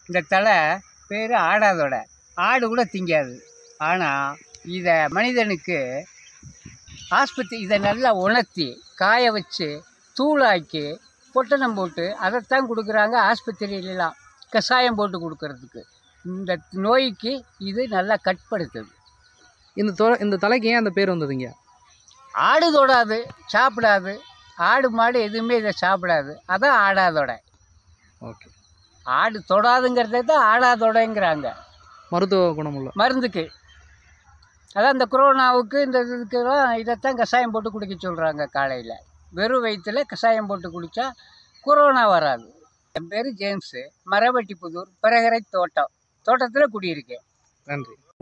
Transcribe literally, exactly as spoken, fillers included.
இந்த தழை பேர் ஆடாதொடை. ஆடு கூட திங்காது. ஆனால் இதை மனிதனுக்கு ஆஸ்பத்திரி இதை நல்லா உணர்த்தி காய வச்சு தூளாக்கி பொட்டணம் போட்டு அதைத்தான் கொடுக்குறாங்க ஆஸ்பத்திரியிலலாம், கஷாயம் போட்டு கொடுக்கறதுக்கு. இந்த நோய்க்கு இது நல்லா கட்படுத்துது. இந்த தொ இந்த தலைக்கு ஏன் அந்த பேர் வந்ததுங்க? ஆடு தொடாது, சாப்பிடாது. ஆடு மாடு எதுவுமே இதை சாப்பிடாது. அதான் ஆடாதொடை. ஓகே. ஆடு தொடாதுங்கிறத தான் ஆடாதொடைங்கிறாங்க. மருத்துவ குணமுள்ள மருந்துக்கு. அதான் இந்த கொரோனாவுக்கு இந்த இதுக்கெல்லாம் இதைத்தான் கஷாயம் போட்டு குடிக்க சொல்கிறாங்க. காலையில் வெறும் வயிற்றில் கஷாயம் போட்டு குடித்தா கொரோனா வராது. என் பேர் ஜேம்ஸு, மரவட்டிப்புதூர், பிரகரை தோட்டம். தோட்டத்தில் குடியிருக்கேன். நன்றி.